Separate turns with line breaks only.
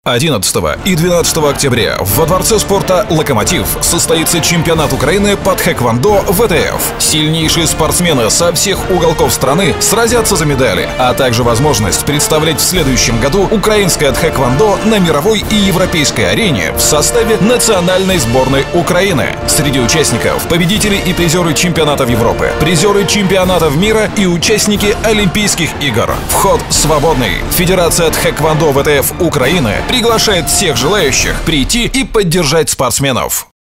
11 и 12 октября во Дворце спорта «Локомотив» состоится чемпионат Украины по тхэквондо ВТФ. Сильнейшие спортсмены со всех уголков страны сразятся за медали, а также возможность представлять в следующем году украинское тхэквондо на мировой и европейской арене в составе национальной сборной Украины. Среди участников победители и призеры чемпионатов Европы, призеры чемпионатов мира и участники Олимпийских игр. Вход свободный. Федерация тхэквондо ВТФ Украины приглашает всех желающих прийти и поддержать спортсменов.